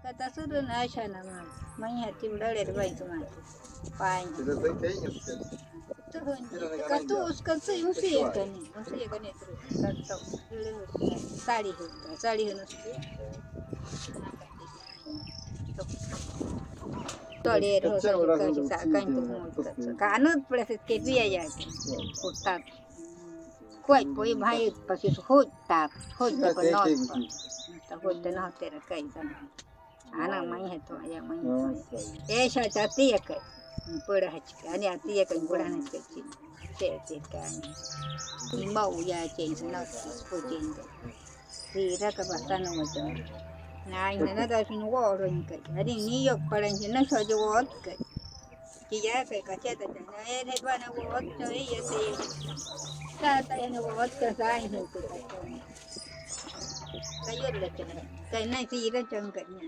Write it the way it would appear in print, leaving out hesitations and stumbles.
Kata suruh nasha nama, main hati berada di bawah cuma, paling. Tuh, katus usia kan ni terus, katus sari henus. Toler hosa juga sakan tu mulut, kanut proses kedua ya, hutan. Kuat pun bahaya pasti hutan penot, hutan nak terkai sana. Anak main itu ayam main. Saya cati ya kan, pernah cakap, ni hati ya kan pernah nak cakap, cakap. Mau ya cakap nak sepuluh tu. Tidak kebasan macam. Nah, ini ada sini orang kan. Hari ni yok paling jenak saja orang kan. Dia kan kaca tu, ni mana orang tu ya sih. Kata yang orang tu saya itu. Kayu leceh. Kayu nanti kita jangkatnya.